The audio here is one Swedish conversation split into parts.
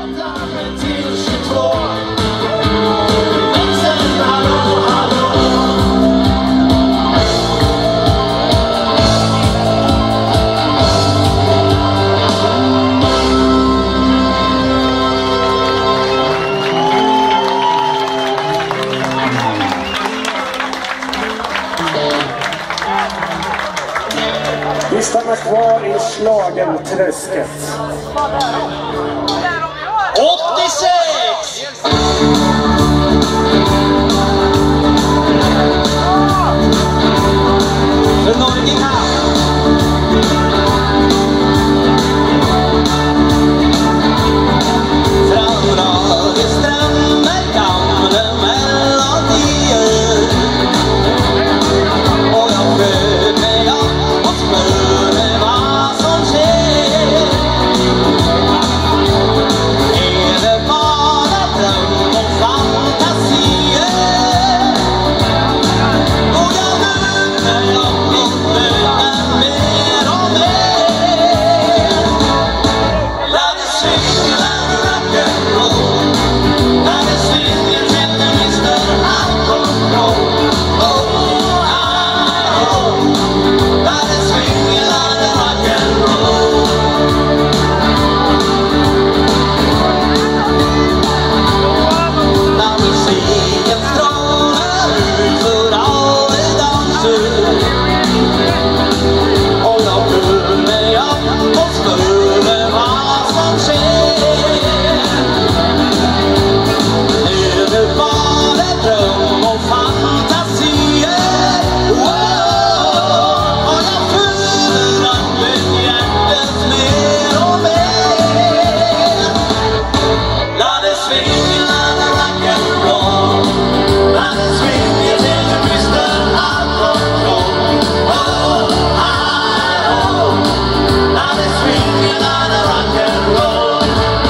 Vi stannar kvar i Schlagerträsket. 86! För Nottingham. Framdraget strömmar gamla melodier. Och jag sköt mig upp och spörde vad som sker. Är det bara dröm och fantasier? Och jag möter mer och mer. Låt det svinga rock'n'roll. Låt det svinga till det mister all kontroll. Låt det svinga rock'n'roll. När musiken strålar ut för alla danser. Och jag rör mig upp och spörde vad som sker. Är det bara dröm och fantasier? Och jag fyller upp mitt hjärtas mer och mer. Låt det svinga rock'n'roll. Låt det svinga till det mister all kontroll. Låt det svinga rock'n'roll.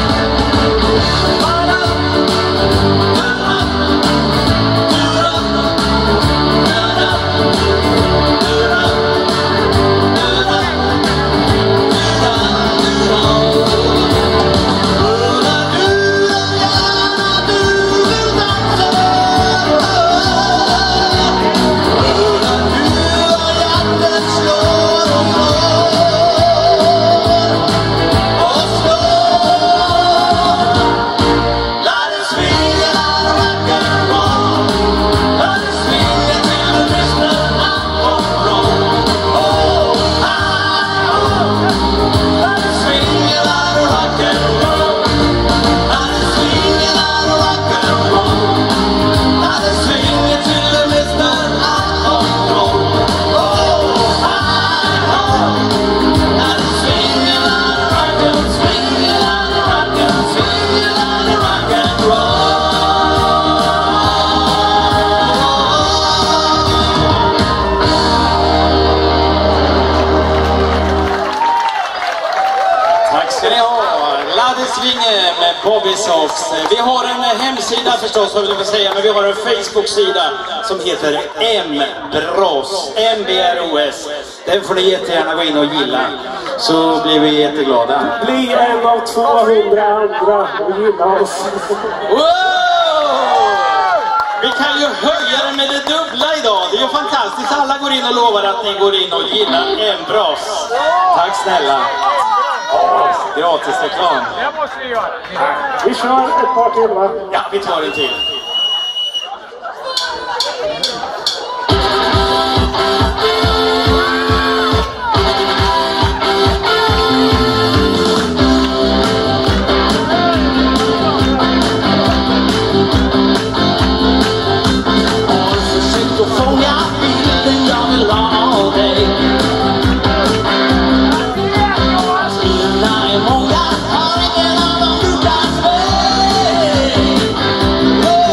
Med Bobby Sox. Vi har en hemsida förstås, vad vill jag säga, men vi har en Facebook-sida som heter MBROS. MBROS. Den får ni jättegärna gå in och gilla, så blir vi jätteglada. Bli en av 200 andra och gilla oss. Wow! Vi kan ju höja det med det dubbla idag. Det är ju fantastiskt. Alla går in och lovar att ni går in och gillar MBROS. Tack snälla. Gratis reklam. Det måste vi göra. Vi kör ett par timmar. Ja, vi tar en till. Har försökt att fånga bilden jag vill ha av dig. Många har ingen annan brukar mig.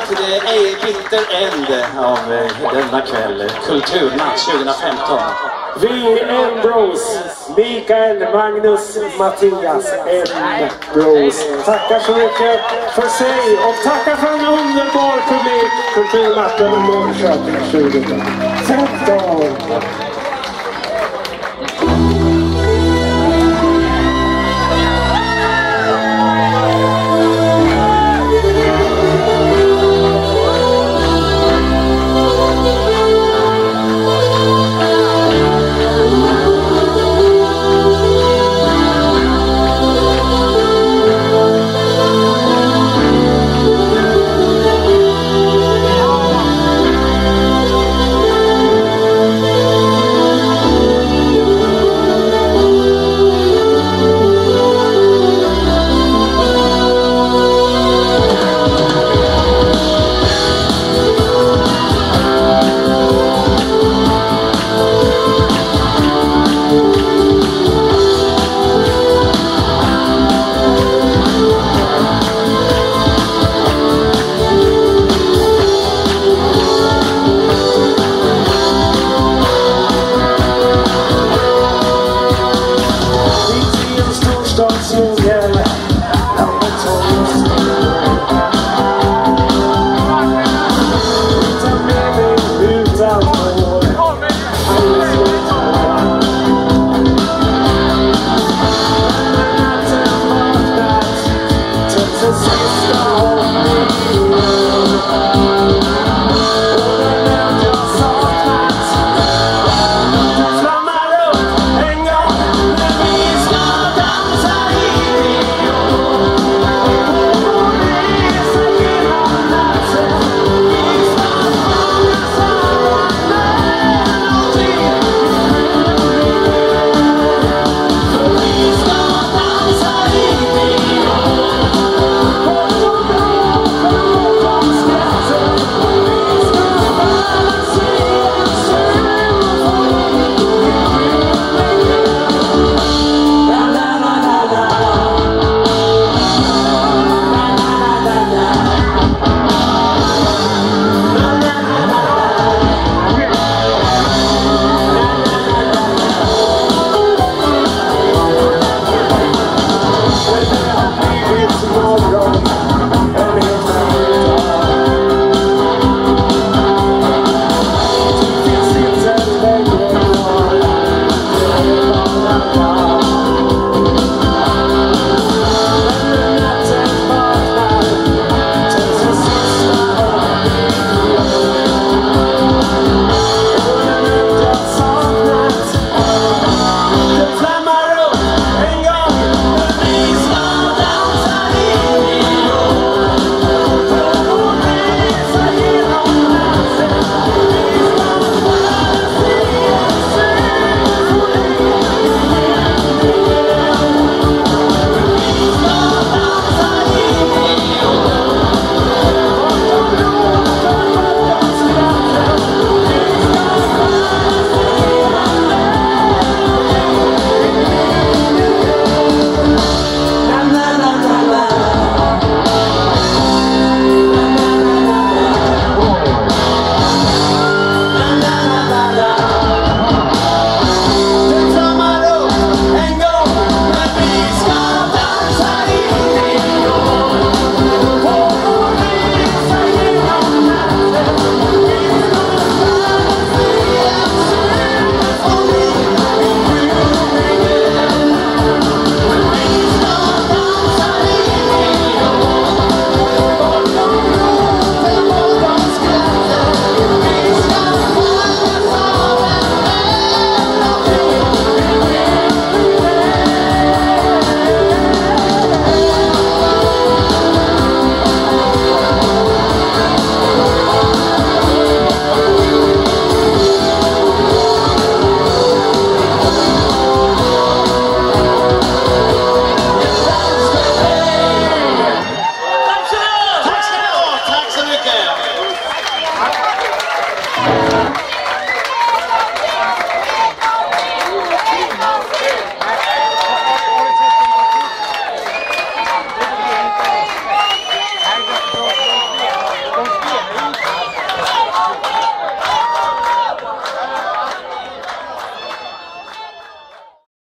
the bitter end av denna kväll, Kulturnatt 2015. Vi Bros, Mikael, Magnus, Mattias, Bros. Tackar så mycket för sig och tackar för en underbar publik. Kulturnatten i Norrköping 2015.